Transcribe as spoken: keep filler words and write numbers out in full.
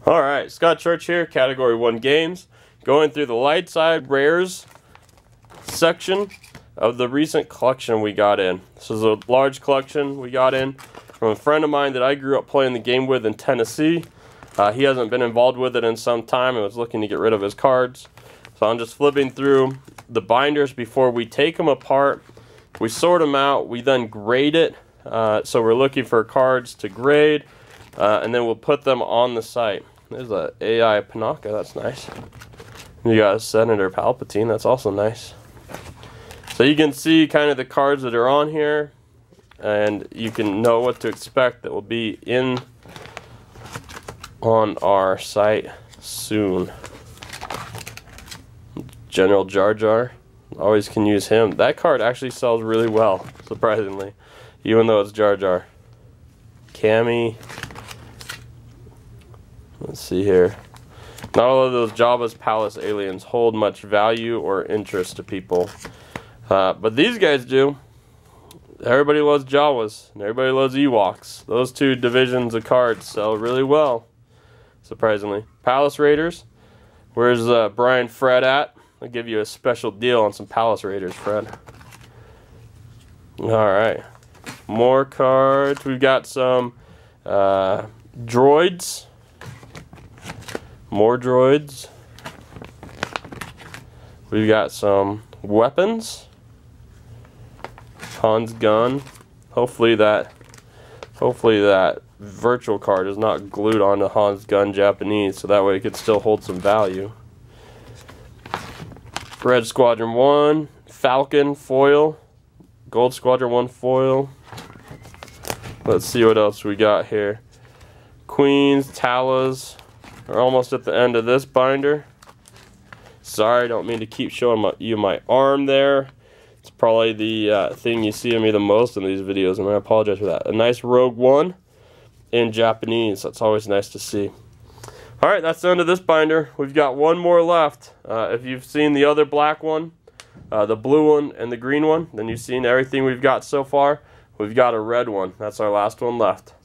Alright, Scott Church here, Category one Games. Going through the light side rares section of the recent collection we got in. This is a large collection we got in from a friend of mine that I grew up playing the game with in Tennessee. Uh, he hasn't been involved with it in some time and was looking to get rid of his cards. So I'm just flipping through the binders before we take them apart. We sort them out, we then grade it. Uh, so we're looking for cards to grade, uh, and then we'll put them on the site. There's a A I Panaka, that's nice. You got a Senator Palpatine, that's also nice. So you can see kind of the cards that are on here, and you can know what to expect that will be in on our site soon. General Jar Jar, always can use him. That card actually sells really well, surprisingly, even though it's Jar Jar. Cammy. Let's see here. Not all of those Jabba's Palace aliens hold much value or interest to people. Uh, but these guys do. Everybody loves Jawas, and everybody loves Ewoks. Those two divisions of cards sell really well, surprisingly. Palace Raiders. Where's uh, Brian Fred at? I'll give you a special deal on some Palace Raiders, Fred. Alright. More cards. We've got some uh, droids. More droids. We've got some weapons. Han's gun. Hopefully that hopefully that virtual card is not glued onto Han's gun Japanese, so that way it could still hold some value. Red Squadron one, Falcon foil, Gold Squadron one foil. Let's see what else we got here. Queens, Talas. We're almost at the end of this binder. Sorry, I don't mean to keep showing my, you my arm there. It's probably the uh, thing you see of me the most in these videos, and I apologize for that. A nice Rogue One in Japanese. That's always nice to see. Alright, that's the end of this binder. We've got one more left. Uh, if you've seen the other black one, uh, the blue one, and the green one, then you've seen everything we've got so far. We've got a red one. That's our last one left.